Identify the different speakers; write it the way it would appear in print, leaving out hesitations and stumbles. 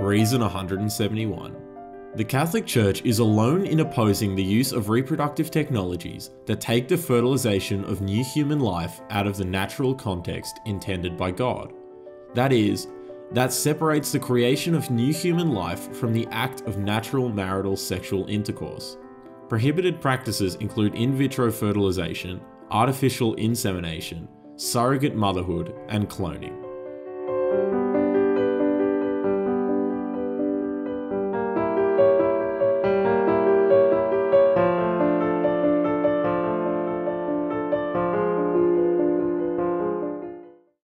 Speaker 1: Reason 171. The Catholic Church is alone in opposing the use of reproductive technologies that take the fertilization of new human life out of the natural context intended by God. That is, that separates the creation of new human life from the act of natural marital sexual intercourse. Prohibited practices include in vitro fertilization, artificial insemination, surrogate motherhood, and cloning.